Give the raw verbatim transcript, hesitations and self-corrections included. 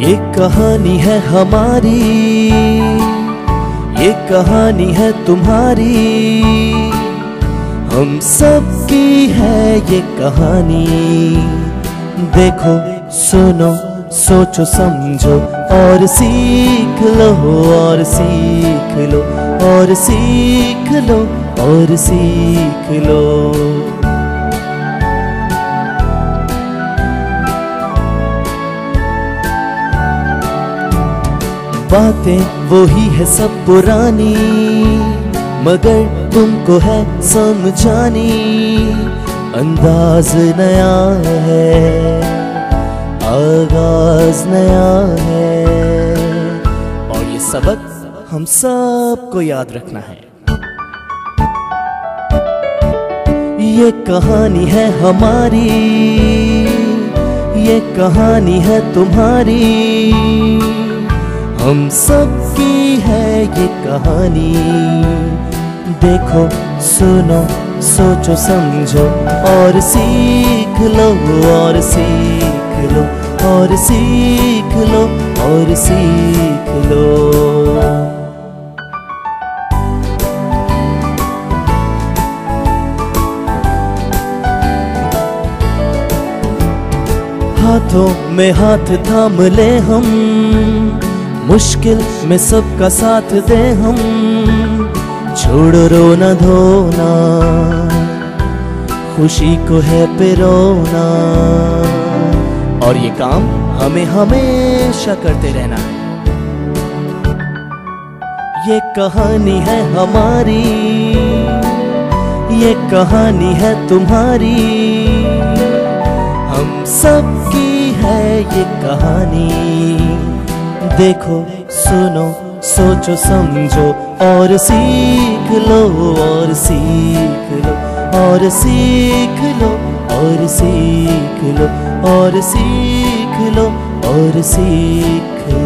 ये कहानी है हमारी, ये कहानी है तुम्हारी, हम सब की है ये कहानी। देखो सुनो सोचो समझो और सीख लो और सीख लो और सीख लो और सीख लो। बातें वही है सब पुरानी, मगर तुमको है समझानी। अंदाज नया है, आगाज नया है, और ये सबक हम सबको याद रखना है। ये कहानी है हमारी, ये कहानी है तुम्हारी, हम सब की है ये कहानी। देखो सुनो सोचो समझो और सीख लो और सीख लो और सीख लो और सीख लो। हाथों में हाथ थाम ले हम, मुश्किल में सबका साथ दे हम। छोड़ो रोना धोना, खुशी को है पिरोना, और ये काम हमें हमेशा करते रहना है। ये कहानी है हमारी, ये कहानी है तुम्हारी, हम सब की है ये कहानी। देखो सुनो सोचो समझो और सीख लो और सीख लो और सीख लो और सीख लो और सीख लो और सीख लो।